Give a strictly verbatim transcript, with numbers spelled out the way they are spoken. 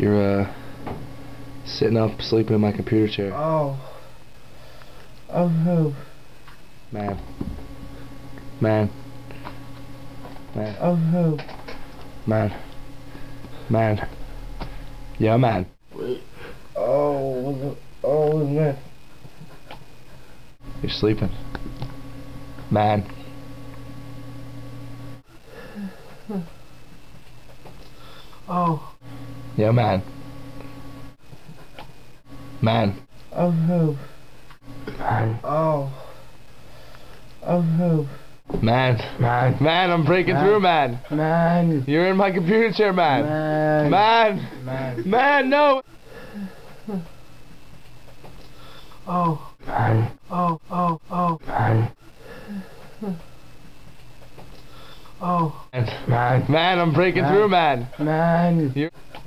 You're uh sitting up, sleeping in my computer chair. Oh. Oh who? Man. Man. Man. Oh who? Man. Man. Yeah, man. Wait. Oh. Oh man. You're sleeping. Man. Oh. Yeah, man. Man. Oh who? Man. Oh. Oh who? Man. Man. Man, I'm breaking Man. through, man. Man. You're in my computer chair, man. Man. Man. Man. Man, no. Oh. Man. Oh. Oh. Oh. Man. Oh. Man. Man, I'm breaking Man. through, man. Man. You're